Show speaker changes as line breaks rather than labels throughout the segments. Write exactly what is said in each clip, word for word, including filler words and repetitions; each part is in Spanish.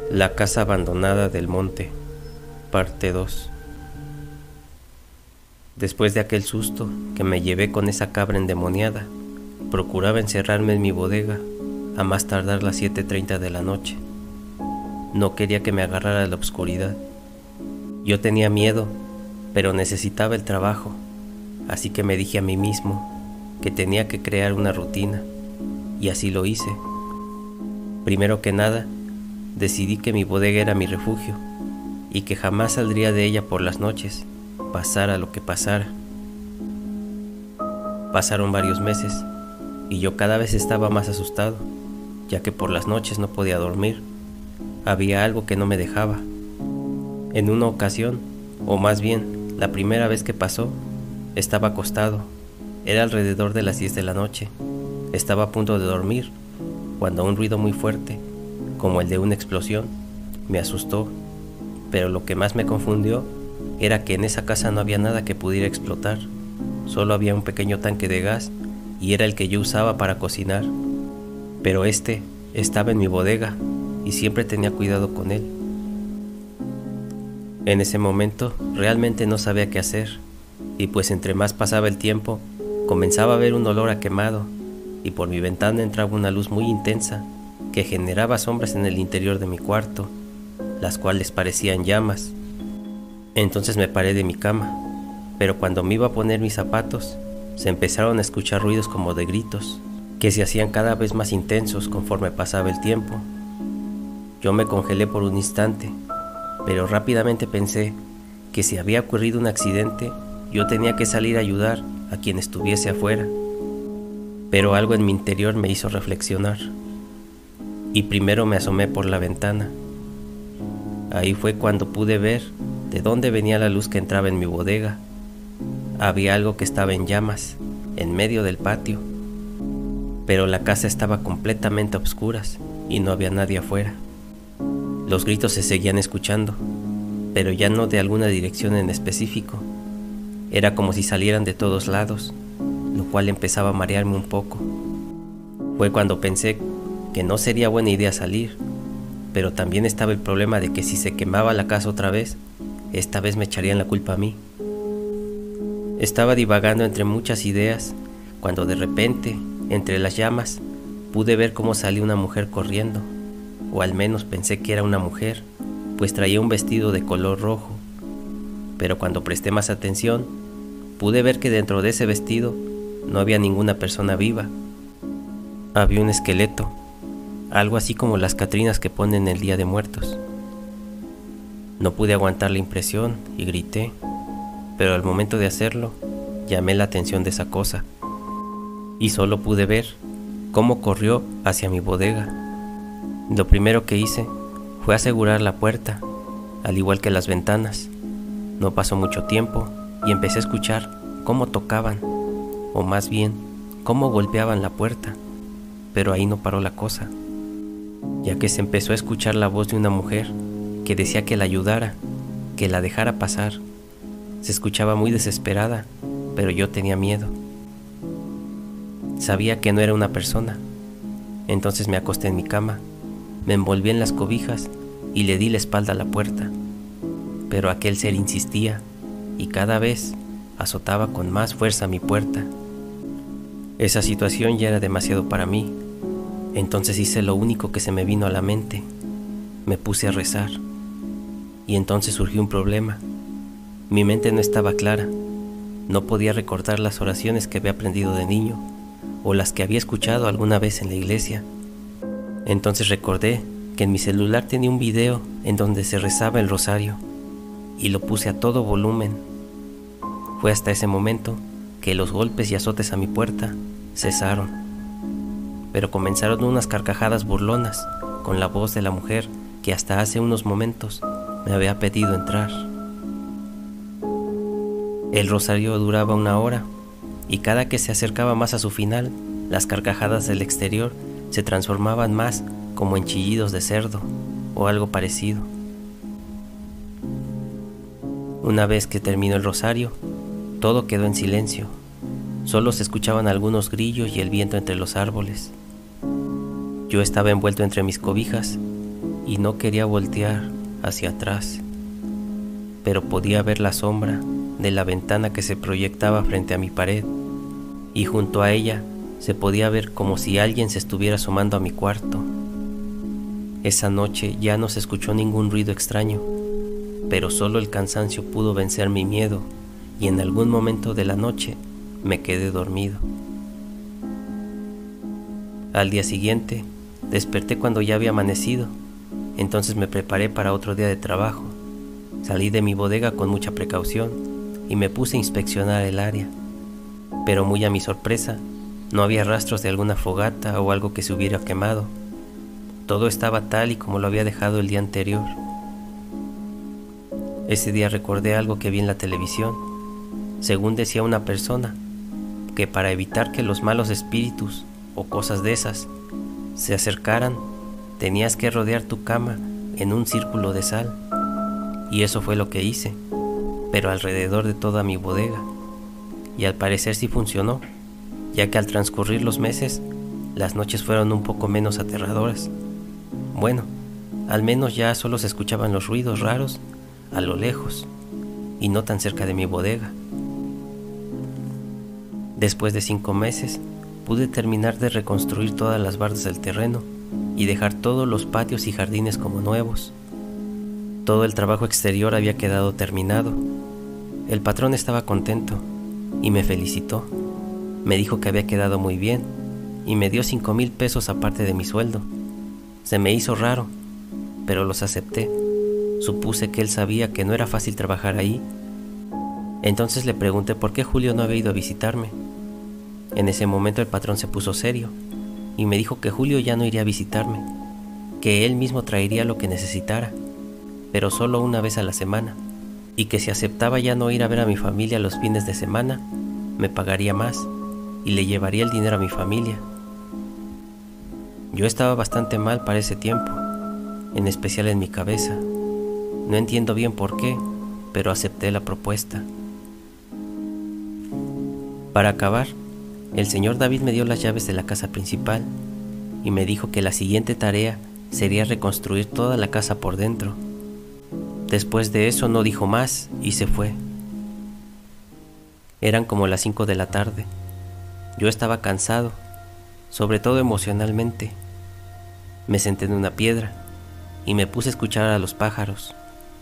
La casa abandonada del monte, parte dos. Después de aquel susto que me llevé con esa cabra endemoniada, procuraba encerrarme en mi bodega a más tardar las siete treinta de la noche. No quería que me agarrara la oscuridad. Yo tenía miedo, pero necesitaba el trabajo, así que me dije a mí mismo que tenía que crear una rutina, y así lo hice. Primero que nada, decidí que mi bodega era mi refugio y que jamás saldría de ella por las noches, pasara lo que pasara. Pasaron varios meses y yo cada vez estaba más asustado, ya que por las noches no podía dormir. Había algo que no me dejaba. En una ocasión, o más bien, la primera vez que pasó, estaba acostado. Era alrededor de las diez de la noche. Estaba a punto de dormir, cuando un ruido muy fuerte, como el de una explosión, me asustó. Pero lo que más me confundió era que en esa casa no había nada que pudiera explotar. Solo había un pequeño tanque de gas y era el que yo usaba para cocinar. Pero este estaba en mi bodega y siempre tenía cuidado con él. En ese momento realmente no sabía qué hacer, y pues entre más pasaba el tiempo, comenzaba a ver un olor a quemado, y por mi ventana entraba una luz muy intensa que generaba sombras en el interior de mi cuarto, las cuales parecían llamas. Entonces me paré de mi cama, pero cuando me iba a poner mis zapatos, se empezaron a escuchar ruidos como de gritos, que se hacían cada vez más intensos conforme pasaba el tiempo. Yo me congelé por un instante, pero rápidamente pensé que si había ocurrido un accidente, yo tenía que salir a ayudar a quien estuviese afuera. Pero algo en mi interior me hizo reflexionar, y primero me asomé por la ventana. Ahí fue cuando pude ver de dónde venía la luz que entraba en mi bodega. Había algo que estaba en llamas, en medio del patio, pero la casa estaba completamente a oscuras y no había nadie afuera. Los gritos se seguían escuchando, pero ya no de alguna dirección en específico. Era como si salieran de todos lados, lo cual empezaba a marearme un poco. Fue cuando pensé que no sería buena idea salir, pero también estaba el problema de que si se quemaba la casa otra vez, esta vez me echarían la culpa a mí. Estaba divagando entre muchas ideas, cuando de repente, entre las llamas, pude ver cómo salía una mujer corriendo, o al menos pensé que era una mujer, pues traía un vestido de color rojo. Pero cuando presté más atención, pude ver que dentro de ese vestido no había ninguna persona viva. Había un esqueleto, algo así como las catrinas que ponen el Día de Muertos. No pude aguantar la impresión y grité, pero al momento de hacerlo, llamé la atención de esa cosa, y solo pude ver cómo corrió hacia mi bodega. Lo primero que hice fue asegurar la puerta, al igual que las ventanas. No pasó mucho tiempo y empecé a escuchar cómo tocaban, o más bien, cómo golpeaban la puerta, pero ahí no paró la cosa, ya que se empezó a escuchar la voz de una mujer que decía que la ayudara, que la dejara pasar. Se escuchaba muy desesperada, pero yo tenía miedo. Sabía que no era una persona. Entonces me acosté en mi cama, me envolví en las cobijas y le di la espalda a la puerta. Pero aquel ser insistía y cada vez azotaba con más fuerza mi puerta. Esa situación ya era demasiado para mí. Entonces hice lo único que se me vino a la mente. Me puse a rezar. Y entonces surgió un problema. Mi mente no estaba clara. No podía recordar las oraciones que había aprendido de niño o las que había escuchado alguna vez en la iglesia. Entonces recordé que en mi celular tenía un video en donde se rezaba el rosario y lo puse a todo volumen. Fue hasta ese momento que los golpes y azotes a mi puerta cesaron, pero comenzaron unas carcajadas burlonas con la voz de la mujer que hasta hace unos momentos me había pedido entrar. El rosario duraba una hora y cada que se acercaba más a su final, las carcajadas del exterior se transformaban más como en chillidos de cerdo o algo parecido. Una vez que terminó el rosario, todo quedó en silencio. Solo se escuchaban algunos grillos y el viento entre los árboles. Yo estaba envuelto entre mis cobijas y no quería voltear hacia atrás, pero podía ver la sombra de la ventana que se proyectaba frente a mi pared, y junto a ella se podía ver como si alguien se estuviera asomando a mi cuarto. Esa noche ya no se escuchó ningún ruido extraño, pero solo el cansancio pudo vencer mi miedo, y en algún momento de la noche me quedé dormido. Al día siguiente desperté cuando ya había amanecido. Entonces me preparé para otro día de trabajo. Salí de mi bodega con mucha precaución y me puse a inspeccionar el área, pero muy a mi sorpresa no había rastros de alguna fogata o algo que se hubiera quemado. Todo estaba tal y como lo había dejado el día anterior. Ese día recordé algo que vi en la televisión. Según decía una persona, que para evitar que los malos espíritus o cosas de esas se acercaran, tenías que rodear tu cama en un círculo de sal. Y eso fue lo que hice, pero alrededor de toda mi bodega. Y al parecer sí funcionó, ya que al transcurrir los meses, las noches fueron un poco menos aterradoras. Bueno, al menos ya solo se escuchaban los ruidos raros a lo lejos, y no tan cerca de mi bodega. Después de cinco meses, pude terminar de reconstruir todas las bardas del terreno y dejar todos los patios y jardines como nuevos. Todo el trabajo exterior había quedado terminado. El patrón estaba contento y me felicitó. Me dijo que había quedado muy bien y me dio cinco mil pesos aparte de mi sueldo. Se me hizo raro, pero los acepté. Supuse que él sabía que no era fácil trabajar ahí. Entonces le pregunté por qué Julio no había ido a visitarme. En ese momento el patrón se puso serio y me dijo que Julio ya no iría a visitarme, que él mismo traería lo que necesitara, pero solo una vez a la semana, y que si aceptaba ya no ir a ver a mi familia los fines de semana, me pagaría más y le llevaría el dinero a mi familia. Yo estaba bastante mal para ese tiempo, en especial en mi cabeza. No entiendo bien por qué, pero acepté la propuesta. Para acabar, el señor David me dio las llaves de la casa principal y me dijo que la siguiente tarea sería reconstruir toda la casa por dentro. Después de eso no dijo más y se fue. Eran como las cinco de la tarde. Yo estaba cansado, sobre todo emocionalmente. Me senté en una piedra y me puse a escuchar a los pájaros.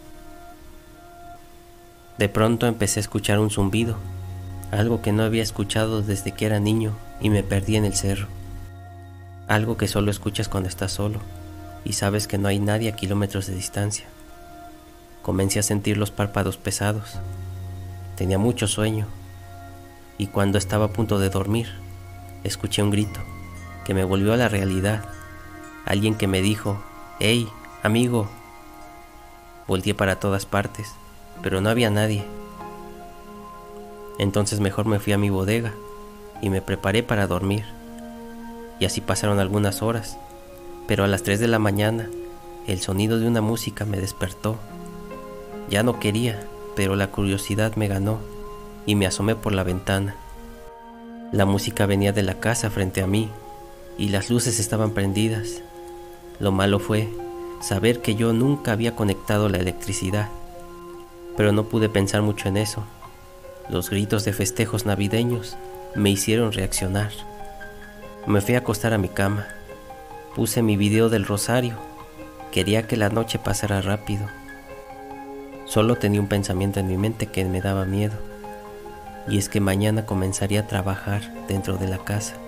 De pronto empecé a escuchar un zumbido, algo que no había escuchado desde que era niño y me perdí en el cerro. Algo que solo escuchas cuando estás solo y sabes que no hay nadie a kilómetros de distancia. Comencé a sentir los párpados pesados. Tenía mucho sueño y cuando estaba a punto de dormir, escuché un grito que me volvió a la realidad. Alguien que me dijo: «¡Hey, amigo!». Volteé para todas partes, pero no había nadie. Entonces mejor me fui a mi bodega y me preparé para dormir. Y así pasaron algunas horas, pero a las tres de la mañana el sonido de una música me despertó. Ya no quería, pero la curiosidad me ganó y me asomé por la ventana. La música venía de la casa frente a mí y las luces estaban prendidas. Lo malo fue saber que yo nunca había conectado la electricidad, pero no pude pensar mucho en eso. Los gritos de festejos navideños me hicieron reaccionar. Me fui a acostar a mi cama. Puse mi video del rosario. Quería que la noche pasara rápido. Solo tenía un pensamiento en mi mente que me daba miedo, y es que mañana comenzaría a trabajar dentro de la casa.